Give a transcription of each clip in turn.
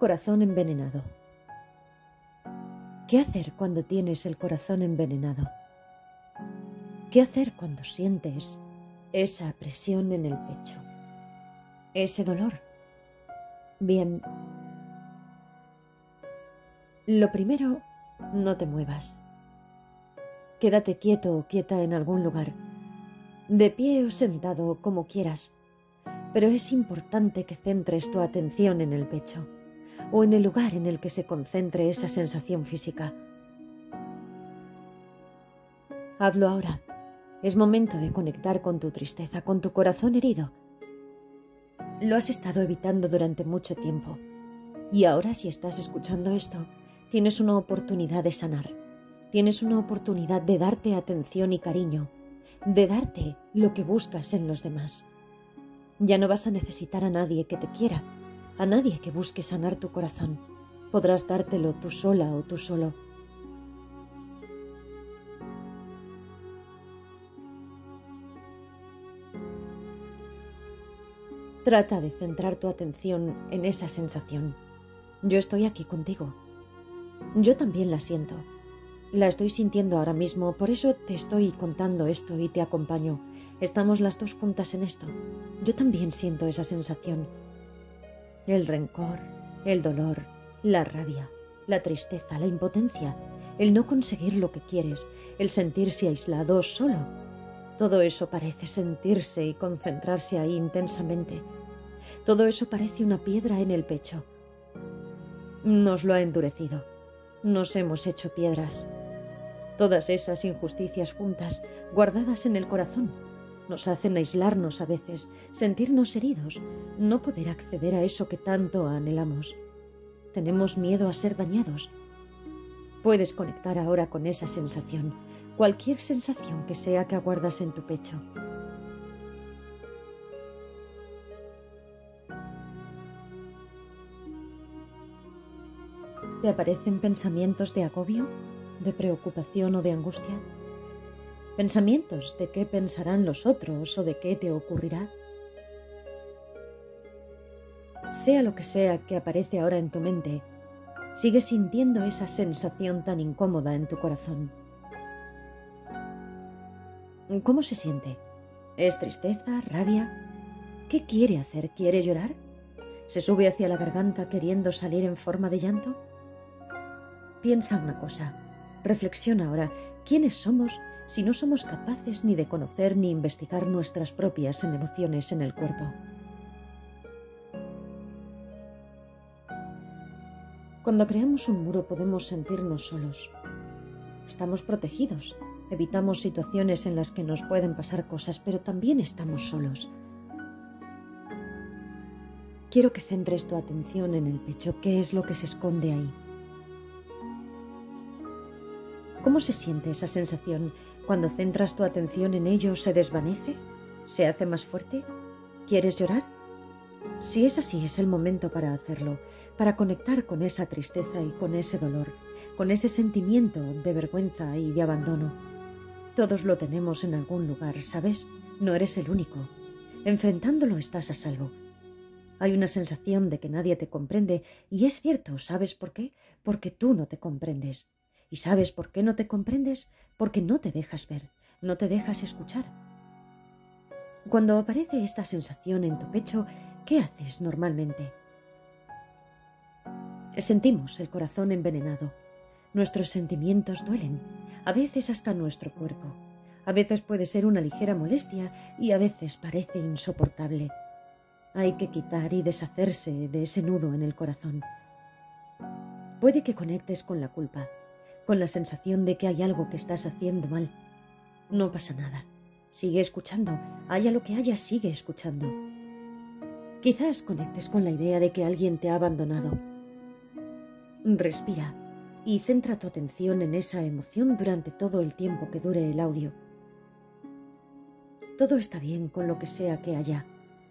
Corazón envenenado. ¿Qué hacer cuando tienes el corazón envenenado? ¿Qué hacer cuando sientes esa presión en el pecho? Ese dolor. Bien. Lo primero, no te muevas. Quédate quieto o quieta en algún lugar, de pie o sentado, como quieras. Pero es importante que centres tu atención en el pecho o en el lugar en el que se concentre esa sensación física. Hazlo ahora. Es momento de conectar con tu tristeza, con tu corazón herido. Lo has estado evitando durante mucho tiempo. Y ahora, si estás escuchando esto, tienes una oportunidad de sanar. Tienes una oportunidad de darte atención y cariño, de darte lo que buscas en los demás. Ya no vas a necesitar a nadie que te quiera, a nadie que busque sanar tu corazón. Podrás dártelo tú sola o tú solo. Trata de centrar tu atención en esa sensación. Yo estoy aquí contigo. Yo también la siento. La estoy sintiendo ahora mismo, por eso te estoy contando esto y te acompaño. Estamos las dos juntas en esto. Yo también siento esa sensación. El rencor, el dolor, la rabia, la tristeza, la impotencia, el no conseguir lo que quieres, el sentirse aislado o solo. Todo eso parece sentirse y concentrarse ahí intensamente. Todo eso parece una piedra en el pecho. Nos lo ha endurecido. Nos hemos hecho piedras. Todas esas injusticias juntas, guardadas en el corazón, nos hacen aislarnos a veces, sentirnos heridos, no poder acceder a eso que tanto anhelamos. Tenemos miedo a ser dañados. Puedes conectar ahora con esa sensación, cualquier sensación que sea que aguardas en tu pecho. ¿Te aparecen pensamientos de agobio, de preocupación o de angustia? ¿Pensamientos de qué pensarán los otros o de qué te ocurrirá? Sea lo que sea que aparece ahora en tu mente, sigues sintiendo esa sensación tan incómoda en tu corazón. ¿Cómo se siente? ¿Es tristeza, rabia? ¿Qué quiere hacer? ¿Quiere llorar? ¿Se sube hacia la garganta queriendo salir en forma de llanto? Piensa una cosa, reflexiona ahora, ¿quiénes somos si no somos capaces ni de conocer ni investigar nuestras propias emociones en el cuerpo? Cuando creamos un muro podemos sentirnos solos. Estamos protegidos, evitamos situaciones en las que nos pueden pasar cosas, pero también estamos solos. Quiero que centres tu atención en el pecho, ¿qué es lo que se esconde ahí? ¿Cómo se siente esa sensación? Cuando centras tu atención en ello, ¿se desvanece? ¿Se hace más fuerte? ¿Quieres llorar? Si es así, es el momento para hacerlo, para conectar con esa tristeza y con ese dolor, con ese sentimiento de vergüenza y de abandono. Todos lo tenemos en algún lugar, ¿sabes? No eres el único. Enfrentándolo estás a salvo. Hay una sensación de que nadie te comprende, y es cierto, ¿sabes por qué? Porque tú no te comprendes. ¿Y sabes por qué no te comprendes? Porque no te dejas ver, no te dejas escuchar. Cuando aparece esta sensación en tu pecho, ¿qué haces normalmente? Sentimos el corazón envenenado. Nuestros sentimientos duelen, a veces hasta nuestro cuerpo. A veces puede ser una ligera molestia y a veces parece insoportable. Hay que quitar y deshacerse de ese nudo en el corazón. Puede que conectes con la culpa, con la sensación de que hay algo que estás haciendo mal. No pasa nada. Sigue escuchando. Haya lo que haya, sigue escuchando. Quizás conectes con la idea de que alguien te ha abandonado. Respira y centra tu atención en esa emoción durante todo el tiempo que dure el audio. Todo está bien con lo que sea que haya.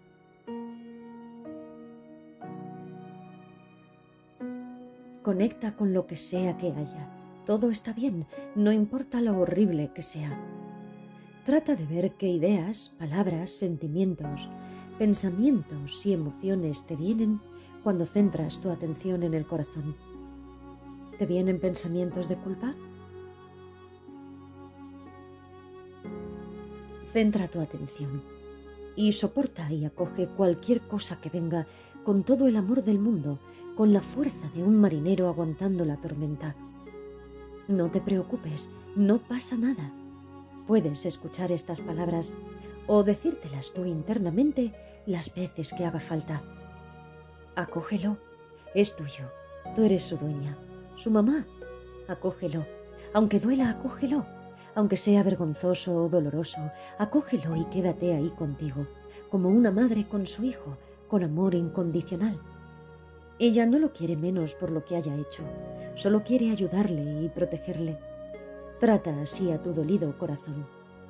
Conecta con lo que sea que haya. Todo está bien, no importa lo horrible que sea. Trata de ver qué ideas, palabras, sentimientos, pensamientos y emociones te vienen cuando centras tu atención en el corazón? ¿Te vienen pensamientos de culpa? Centra tu atención y soporta y acoge cualquier cosa que venga con todo el amor del mundo, con la fuerza de un marinero aguantando la tormenta. No te preocupes, no pasa nada. Puedes escuchar estas palabras o decírtelas tú internamente las veces que haga falta. Acógelo, es tuyo, tú eres su dueña, su mamá. Acógelo, aunque duela, acógelo, aunque sea vergonzoso o doloroso, acógelo y quédate ahí contigo, como una madre con su hijo, con amor incondicional. Ella no lo quiere menos por lo que haya hecho, solo quiere ayudarle y protegerle. Trata así a tu dolido corazón.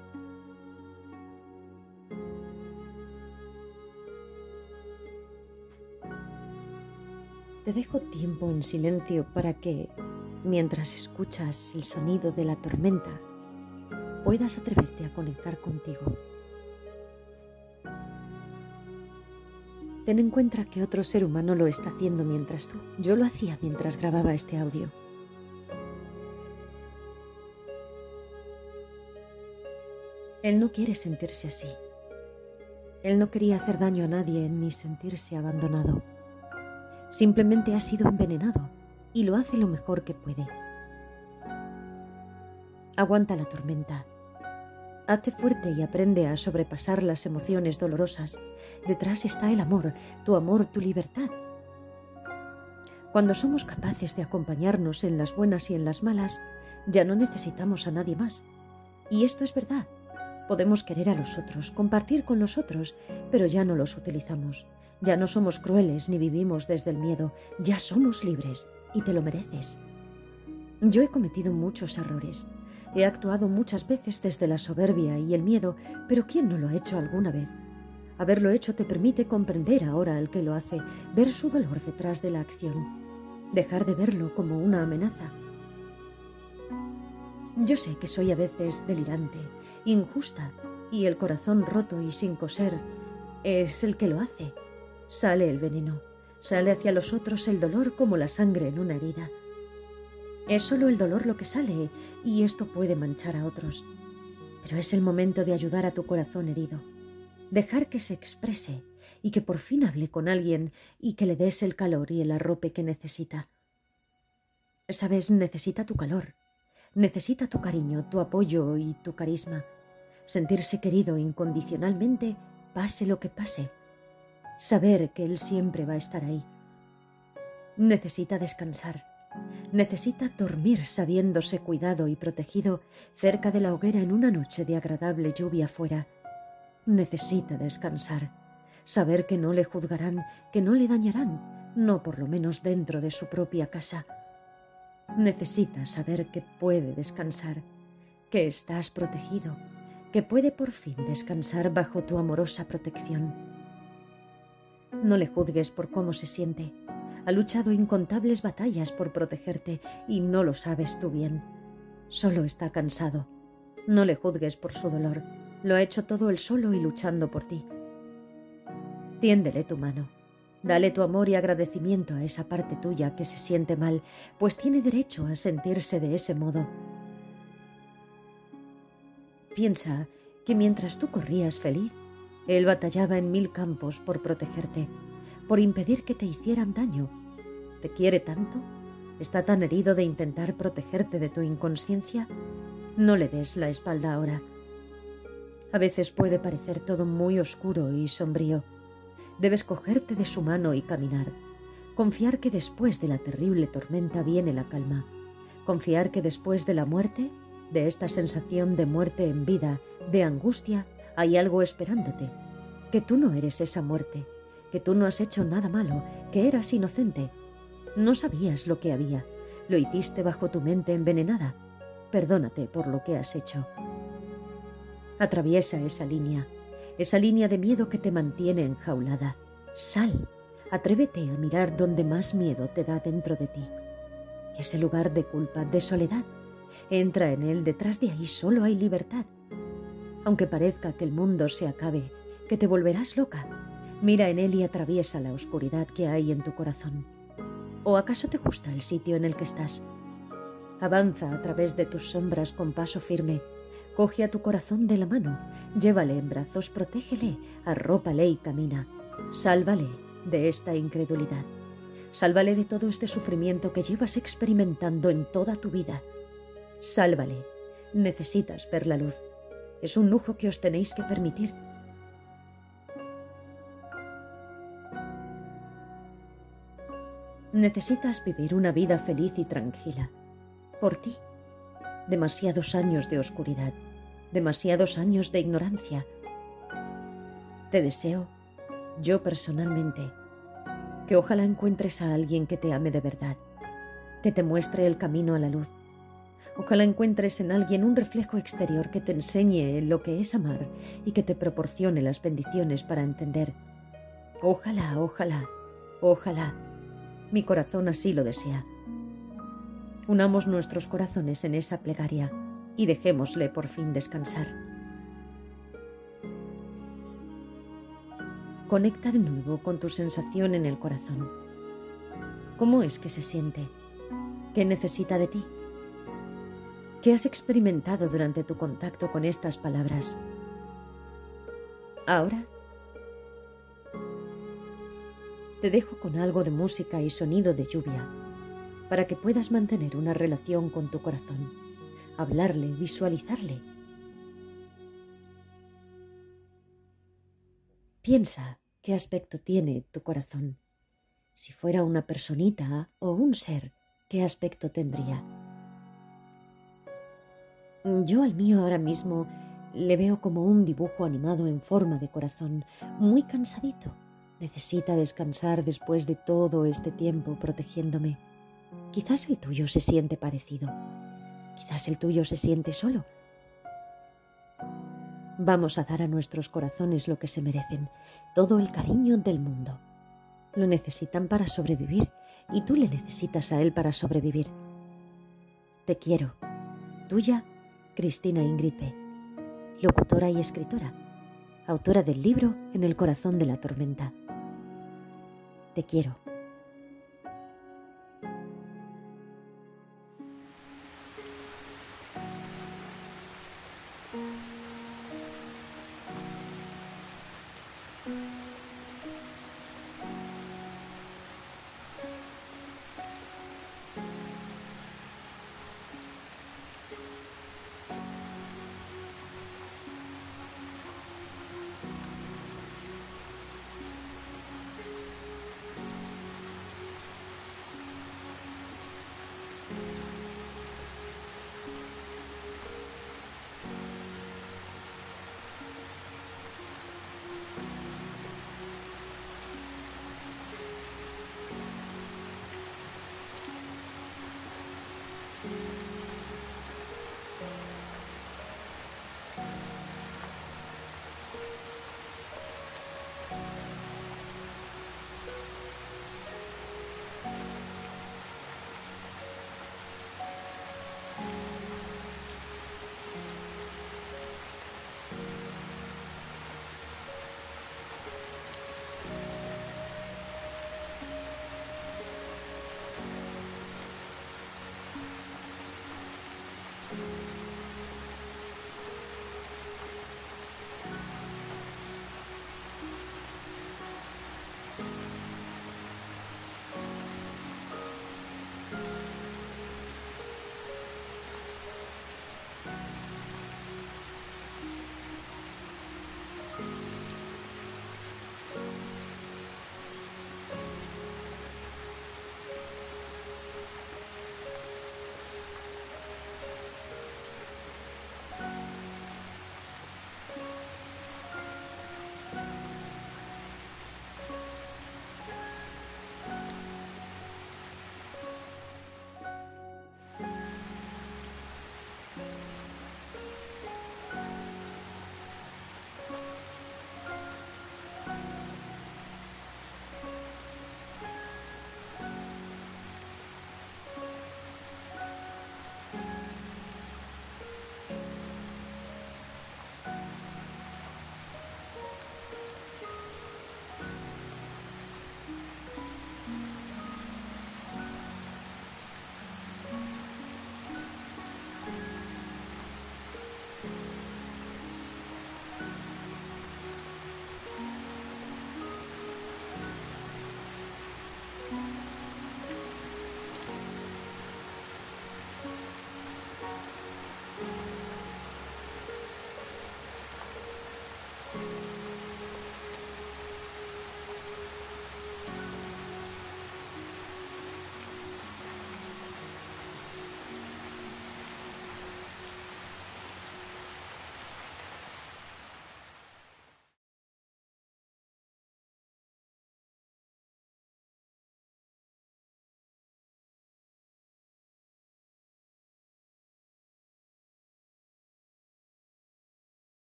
Te dejo tiempo en silencio para que, mientras escuchas el sonido de la tormenta, puedas atreverte a conectar contigo. Ten en cuenta que otro ser humano lo está haciendo mientras tú. Yo lo hacía mientras grababa este audio. Él no quiere sentirse así. Él no quería hacer daño a nadie ni sentirse abandonado. Simplemente ha sido envenenado y lo hace lo mejor que puede. Aguanta la tormenta. Hazte fuerte y aprende a sobrepasar las emociones dolorosas. Detrás está el amor, tu libertad. Cuando somos capaces de acompañarnos en las buenas y en las malas, ya no necesitamos a nadie más. Y esto es verdad. Podemos querer a los otros, compartir con los otros, pero ya no los utilizamos. Ya no somos crueles ni vivimos desde el miedo. Ya somos libres y te lo mereces. Yo he cometido muchos errores. He actuado muchas veces desde la soberbia y el miedo, pero ¿quién no lo ha hecho alguna vez? Haberlo hecho te permite comprender ahora al que lo hace, ver su dolor detrás de la acción, dejar de verlo como una amenaza. Yo sé que soy a veces delirante, injusta, y el corazón roto y sin coser es el que lo hace. Sale el veneno, sale hacia los otros el dolor como la sangre en una herida. Es solo el dolor lo que sale y esto puede manchar a otros. Pero es el momento de ayudar a tu corazón herido, dejar que se exprese y que por fin hable con alguien y que le des el calor y el arrope que necesita. Sabes, necesita tu calor, necesita tu cariño, tu apoyo y tu carisma. Sentirse querido incondicionalmente, pase lo que pase. Saber que él siempre va a estar ahí. Necesita descansar. Necesita dormir sabiéndose cuidado y protegido cerca de la hoguera en una noche de agradable lluvia fuera. Necesita descansar, saber que no le juzgarán, que no le dañarán, no por lo menos dentro de su propia casa. Necesita saber que puede descansar, que estás protegido, que puede por fin descansar bajo tu amorosa protección. No le juzgues por cómo se siente. Ha luchado incontables batallas por protegerte y no lo sabes tú bien. Solo está cansado. No le juzgues por su dolor. Lo ha hecho todo él solo y luchando por ti. Tiéndele tu mano. Dale tu amor y agradecimiento a esa parte tuya que se siente mal, pues tiene derecho a sentirse de ese modo. Piensa que mientras tú corrías feliz, él batallaba en 1000 campos por protegerte, por impedir que te hicieran daño. ¿Te quiere tanto? ¿Está tan herido de intentar protegerte de tu inconsciencia? No le des la espalda ahora. A veces puede parecer todo muy oscuro y sombrío. Debes cogerte de su mano y caminar. Confiar que después de la terrible tormenta viene la calma. Confiar que después de la muerte, de esta sensación de muerte en vida, de angustia, hay algo esperándote. Que tú no eres esa muerte. Que tú no has hecho nada malo, que eras inocente. No sabías lo que había. Lo hiciste bajo tu mente envenenada. Perdónate por lo que has hecho. Atraviesa esa línea de miedo que te mantiene enjaulada. Sal, atrévete a mirar donde más miedo te da dentro de ti. Ese lugar de culpa, de soledad. Entra en él, detrás de ahí solo hay libertad. Aunque parezca que el mundo se acabe, que te volverás loca, Mira en él y atraviesa la oscuridad que hay en tu corazón. ¿O acaso te gusta el sitio en el que estás? Avanza a través de tus sombras con paso firme. Coge a tu corazón de la mano, llévale en brazos, protégele, arrópale y camina. Sálvale de esta incredulidad. Sálvale de todo este sufrimiento que llevas experimentando en toda tu vida. Sálvale. Necesitas ver la luz. Es un lujo que os tenéis que permitir. Necesitas vivir una vida feliz y tranquila. Por ti. Demasiados años de oscuridad. Demasiados años de ignorancia. Te deseo, yo personalmente, que ojalá encuentres a alguien que te ame de verdad, que te muestre el camino a la luz. Ojalá encuentres en alguien un reflejo exterior que te enseñe lo que es amar y que te proporcione las bendiciones para entender. Ojalá, ojalá, ojalá. Mi corazón así lo desea. Unamos nuestros corazones en esa plegaria y dejémosle por fin descansar. Conecta de nuevo con tu sensación en el corazón. ¿Cómo es que se siente? ¿Qué necesita de ti? ¿Qué has experimentado durante tu contacto con estas palabras? Ahora te dejo con algo de música y sonido de lluvia para que puedas mantener una relación con tu corazón, hablarle, visualizarle. Piensa qué aspecto tiene tu corazón. Si fuera una personita o un ser, ¿qué aspecto tendría? Yo al mío ahora mismo le veo como un dibujo animado en forma de corazón, muy cansadito. Necesita descansar después de todo este tiempo protegiéndome. Quizás el tuyo se siente parecido. Quizás el tuyo se siente solo. Vamos a dar a nuestros corazones lo que se merecen, todo el cariño del mundo. Lo necesitan para sobrevivir y tú le necesitas a él para sobrevivir. Te quiero. Tuya, Cristina Ingrid P., locutora y escritora, autora del libro En el corazón de la tormenta. Te quiero.